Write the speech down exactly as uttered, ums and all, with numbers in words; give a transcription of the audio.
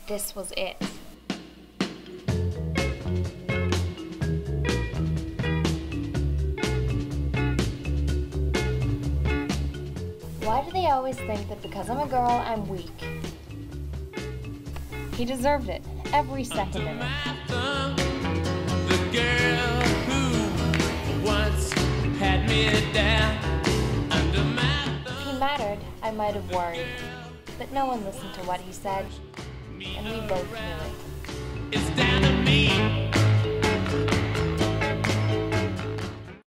this was it. Why do they always think that because I'm a girl, I'm weak? He deserved it, every second of it. The girl who once had me down under my thumb. If he mattered, I might have worried. But no one listened to what he said, and we both knew it. It's down to me.